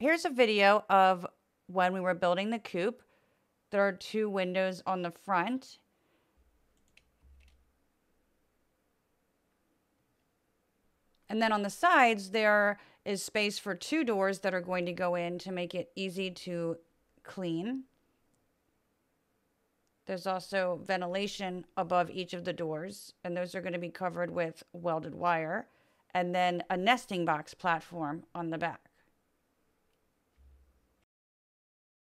here's a video of when we were building the coop. There are 2 windows on the front. And then on the sides, there is space for 2 doors that are going to go in to make it easy to clean. There's also ventilation above each of the doors, and those are going to be covered with welded wire, and then a nesting box platform on the back.